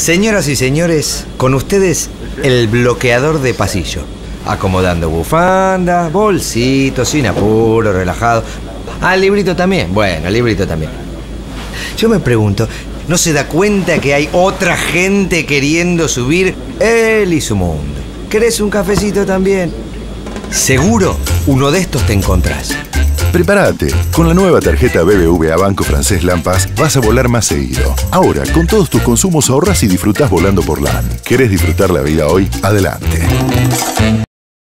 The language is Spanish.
Señoras y señores, con ustedes el bloqueador de pasillo. Acomodando bufanda, bolsitos, sin apuro, relajado. Ah, el librito también. Bueno, el librito también. Yo me pregunto, ¿no se da cuenta que hay otra gente queriendo subir él y su mundo? ¿Querés un cafecito también? Seguro, uno de estos te encontrás. Prepárate. Con la nueva tarjeta BBVA Banco Francés Lampas vas a volar más seguido. Ahora, con todos tus consumos ahorras y disfrutás volando por LAN. ¿Querés disfrutar la vida hoy? Adelante.